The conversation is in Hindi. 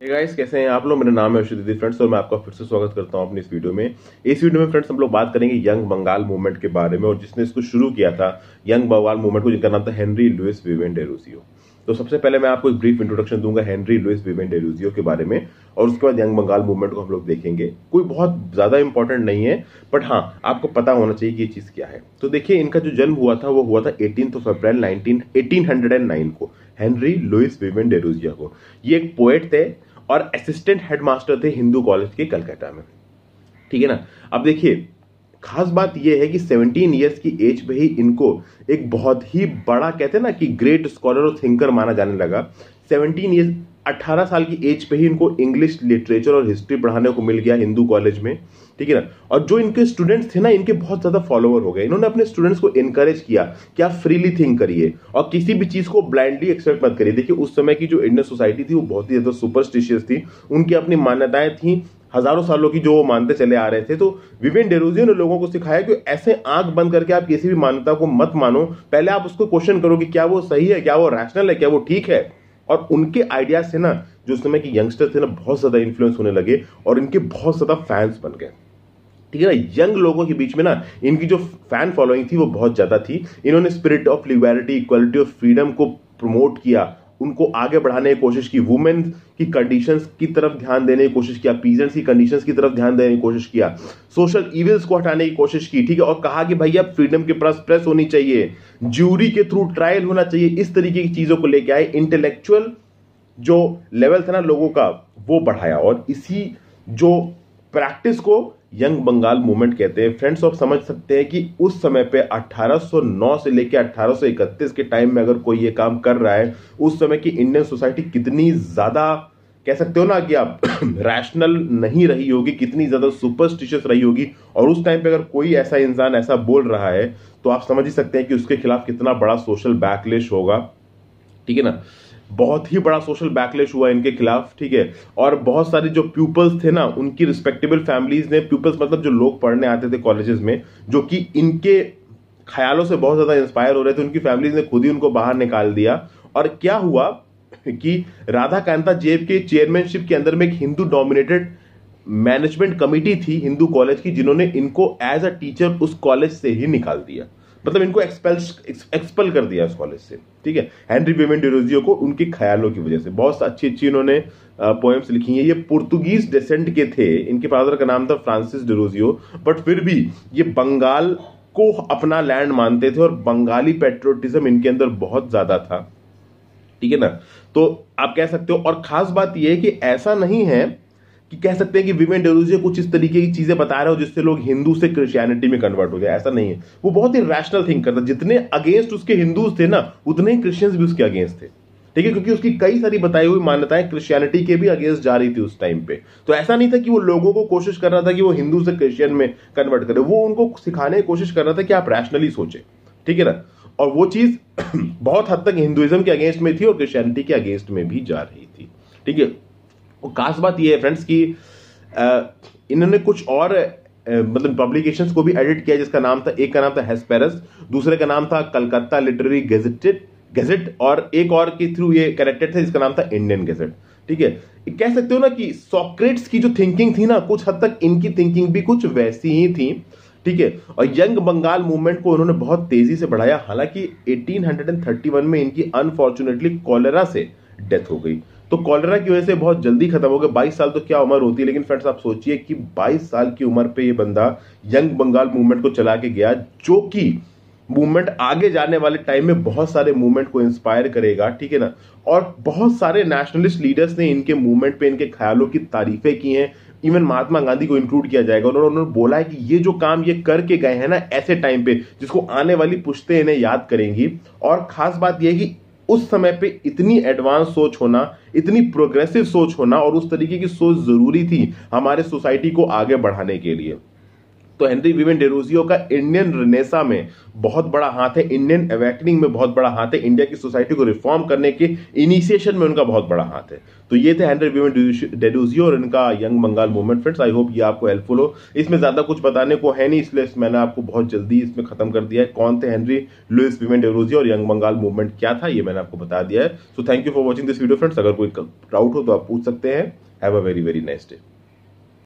हे गाइस, कैसे हैं आप लोग। मेरा नाम है अशुद्धि फ्रेंड्स और मैं आपका फिर से स्वागत करता हूं अपनी इस वीडियो में। इस वीडियो में फ्रेंड्स हम लोग बात करेंगे यंग बंगाल मूवमेंट के बारे में, और जिसने इसको शुरू किया था यंग बंगाल मूवमेंट को, जिनका नाम था हेनरी लुइस विवियन डेरोजियो। तो सबसे पहले मैं आपको एक ब्रीफ इंट्रोडक्शन दूंगा हेनरी लुइस विवियन डेरोजियो के बारे में, और उसके बाद यंग बंगाल मूवमेंट को हम लोग देखेंगे। कोई बहुत ज्यादा इंपॉर्टेंट नहीं है, बट हाँ आपको पता होना चाहिए कि ये चीज क्या है। तो देखिए, इनका जो जन्म हुआ था वो हुआ था 18 अप्रैल 1809 को, हेनरी लुइस विवियन डेरोजियो को। ये एक पोएट थे और असिस्टेंट हेडमास्टर थे हिंदू कॉलेज के कलकत्ता में, ठीक है ना। अब देखिए, खास बात यह है कि 17 इयर्स की एज पे ही इनको एक बहुत ही बड़ा, कहते हैं ना कि ग्रेट स्कॉलर और थिंकर माना जाने लगा। 17 ईयर्स 18 साल की एज पे ही इनको इंग्लिश लिटरेचर और हिस्ट्री पढ़ाने को मिल गया हिंदू कॉलेज में, ठीक है ना। और जो इनके स्टूडेंट्स थे ना, इनके बहुत ज्यादा फॉलोअर हो गए। इन्होंने अपने स्टूडेंट्स को इनकरेज किया कि आप फ्रीली थिंक करिए और किसी भी चीज को ब्लाइंडली एक्सेप्ट मत करिए। देखिए, उस समय की जो इंडियन सोसाइटी थी वो बहुत ही ज्यादा सुपरस्टिशियस थी, उनकी अपनी मान्यताएं थी हजारों सालों की जो वो मानते चले आ रहे थे। तो विवियन डेरोजियो ने लोगों को सिखाया कि ऐसे आंख बंद करके आप किसी भी मान्यता को मत मानो, पहले आप उसको क्वेश्चन करो कि क्या वो सही है, क्या वो रैशनल है, क्या वो ठीक है। और उनके आइडियाज से ना जो उस समय के यंगस्टर थे ना, बहुत ज्यादा इन्फ्लुएंस होने लगे और इनके बहुत ज्यादा फैंस बन गए, ठीक है ना। यंग लोगों के बीच में ना इनकी जो फैन फॉलोइंग थी वो बहुत ज्यादा थी। इन्होंने spirit of liberty, equality of freedom को प्रमोट किया, उनको आगे बढ़ाने की कोशिश की, वुमेन की कंडीशंस की तरफ ध्यान देने की कोशिश किया, पीजेंट्स की कंडीशंस की तरफ ध्यान देने की कोशिश किया, सोशल इविल्स को हटाने की कोशिश की, ठीक है। और कहा कि भैया फ्रीडम के पास प्रेस होनी चाहिए, ज्यूरी के थ्रू ट्रायल होना चाहिए, इस तरीके की चीजों को लेके आए। इंटेलेक्चुअल जो लेवल था ना लोगों का, वो बढ़ाया, और इसी जो प्रैक्टिस को यंग बंगाल मूवमेंट कहते हैं। फ्रेंड्स, आप समझ सकते हैं कि उस समय पे 1809 से लेकर 1831 के टाइम में अगर कोई ये काम कर रहा है, उस समय की इंडियन सोसाइटी कितनी ज्यादा, कह सकते हो ना कि आप रैशनल नहीं रही होगी, कितनी ज्यादा सुपरस्टिशियस रही होगी। और उस टाइम पे अगर कोई ऐसा इंसान ऐसा बोल रहा है तो आप समझ ही सकते हैं कि उसके खिलाफ कितना बड़ा सोशल बैकलेश होगा, ठीक है ना। बहुत ही बड़ा सोशल बैकलेश हुआ इनके खिलाफ, ठीक है। और बहुत सारे जो प्यूपल्स थे ना, उनकी रिस्पेक्टेबल फैमिलीज ने, प्यूपल्स मतलब जो लोग पढ़ने आते थे कॉलेजेस में, जो कि इनके ख्यालों से बहुत ज्यादा इंस्पायर हो रहे थे, उनकी फैमिलीज ने खुद ही उनको बाहर निकाल दिया। और क्या हुआ कि राधा कांता जेब के चेयरमैनशिप के अंदर में एक हिंदू डोमिनेटेड मैनेजमेंट कमिटी थी हिंदू कॉलेज की, जिन्होंने इनको एज अ टीचर उस कॉलेज से ही निकाल दिया, मतलब इनको एक्सपेल कर दिया उस कॉलेज से, ठीक है। हेनरी विवियन डेरोजियो को उनके ख्यालों की वजह से। बहुत अच्छी अच्छी इन्होंने पोएम्स लिखी हैं। ये पुर्तगीज डेसेंट के थे, इनके फादर का नाम था फ्रांसिस डेरोजियो, बट फिर भी ये बंगाल को अपना लैंड मानते थे और बंगाली पेट्रियोटिज्म इनके अंदर बहुत ज्यादा था, ठीक है ना। तो आप कह सकते हो, और खास बात यह है कि ऐसा नहीं है कि कह सकते हैं कि विवियन डेरोजियो कुछ इस तरीके की चीजें बता रहे हो जिससे लोग हिंदू से क्रिश्चियनिटी में कन्वर्ट हो जाए, ऐसा नहीं है। वो बहुत ही रैशनल थिंक करता, जितने अगेंस्ट उसके हिंदूज थे ना, उतने ही क्रिश्चियंस भी उसके अगेंस्ट थे, ठीक है, क्योंकि उसकी कई सारी बताई हुई मान्यताएं क्रिश्चियनिटी के भी अगेंस्ट जा रही थी उस टाइम पे। तो ऐसा नहीं था कि वो लोगों को कोशिश कर रहा था कि वो हिंदू से क्रिश्चियन में कन्वर्ट करे, वो उनको सिखाने की कोशिश कर रहा था कि आप रैशनली सोचे, ठीक है ना। और वो चीज बहुत हद तक हिंदुइज्म के अगेंस्ट में थी और क्रिश्चियनिटी के अगेंस्ट में भी जा रही थी, ठीक है। और खास बात यह है फ्रेंड्स कि इन्होंने कुछ और मतलब पब्लिकेशंस को भी एडिट किया, जिसका नाम था, एक का नाम था हेस्पेरस, दूसरे का नाम था कलकत्ता लिटरेरी गेजेट, और एक और के थ्रू ये कनेक्टेड थे जिसका नाम था इंडियन गेजेट, ठीक है। कह सकते हो ना कि सोक्रेट्स की जो थिंकिंग थी ना, कुछ हद तक इनकी थिंकिंग भी कुछ वैसी ही थी, ठीक है। और यंग बंगाल मूवमेंट को उन्होंने बहुत तेजी से बढ़ाया। हालांकि 1831 में इनकी अनफॉर्चुनेटली कॉलेरा से डेथ हो गई, तो कॉलेरा की वजह से बहुत जल्दी खत्म हो गया। 22 साल तो क्या उम्र होती है, लेकिन फ्रेंड्स आप सोचिए कि 22 साल की उम्र पे ये बंदा यंग बंगाल मूवमेंट को चला के गया, जो कि मूवमेंट आगे जाने वाले टाइम में बहुत सारे मूवमेंट को इंस्पायर करेगा, ठीक है ना। और बहुत सारे नेशनलिस्ट लीडर्स ने इनके मूवमेंट पे, इनके ख्यालों की तारीफें की हैं। इवन महात्मा गांधी को इंक्लूड किया जाएगा। उन्होंने बोला है कि ये जो काम ये करके गए हैं ना ऐसे टाइम पे, जिसको आने वाली पुश्तें इन्हें याद करेंगी। और खास बात यह है कि उस समय पे इतनी एडवांस सोच होना, इतनी प्रोग्रेसिव सोच होना और उस तरीके की सोच जरूरी थी हमारे सोसाइटी को आगे बढ़ाने के लिए। तो हेनरी विवियन डेरोजियो का इंडियन रिनेसा में बहुत बड़ा हाथ है, इंडियन अवेकनिंग में बहुत बड़ा हाथ है, इंडिया की सोसाइटी को रिफॉर्म करने के इनिशिएशन में उनका बहुत बड़ा हाथ है। तो ये थे हेनरी विवियन डेरोजियो और इनका young Bengal movement. Friends, I hope ये आपको हेल्पफुल हो। इसमें ज्यादा कुछ बताने को है नहीं, इसलिए मैंने आपको बहुत जल्दी इसमें खत्म कर दिया है। कौन थे हेनरी लुइस विवियन डेरोजियो और यंग बंगाल मूवमेंट क्या था, ये मैंने आपको बता दिया है। So thank you for watching this video friends. अगर कोई डाउट हो तो आप पूछ सकते हैं। Have a very very nice day.